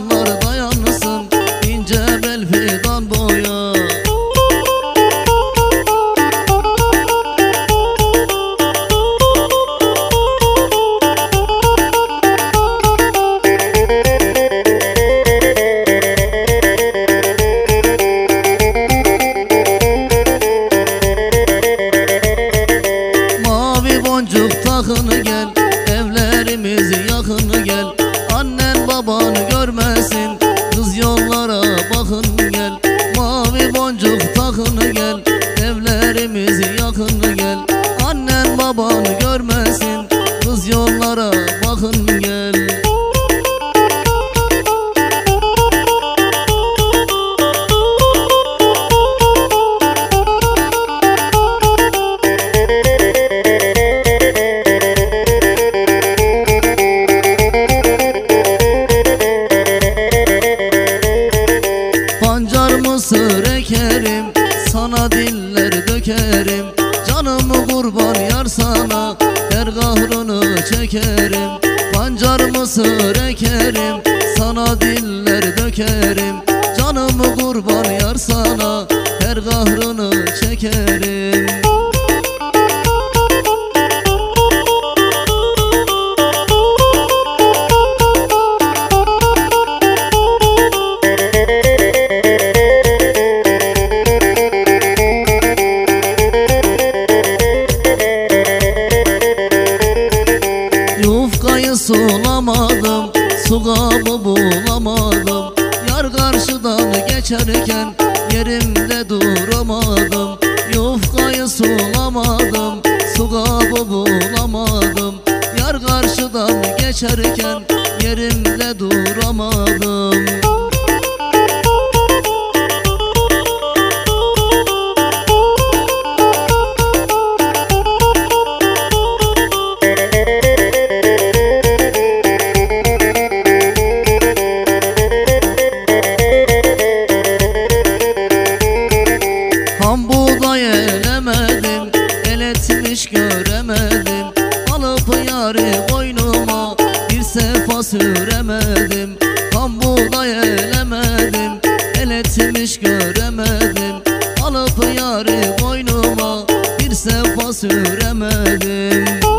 canlar dayansın ince bel fidan boya. Mavi boncuk takını gel, evlerimiz yakın gel. Annen babanı görmesin, kız yollara bakın gel. Mavi boncuk takını gel, evlerimiz yakın gel. Annen babanı görmesin, kız yollara bakın gel. Pancar mısır ekerim, sana diller dökerim. Canımı kurban yar sana, her kahrını çekerim. Pancar mısır ekerim, sana diller dökerim. Canımı kurban yar sana, her kahrını çekerim. Yufkayı sulamadım, su kabı bulamadım. Yar karşıdan geçerken yerimde duramadım. Yufkayı sulamadım, su kabı bulamadım. Yar karşıdan geçerken yerimde duramadım. Ham buğday elemedim, el etmiş göremedim. Alıp yarı boynuma bir sefa süremedim. Ham buğday elemedim, el etmiş göremedim. Alıp yarı boynuma bir sefa süremedim.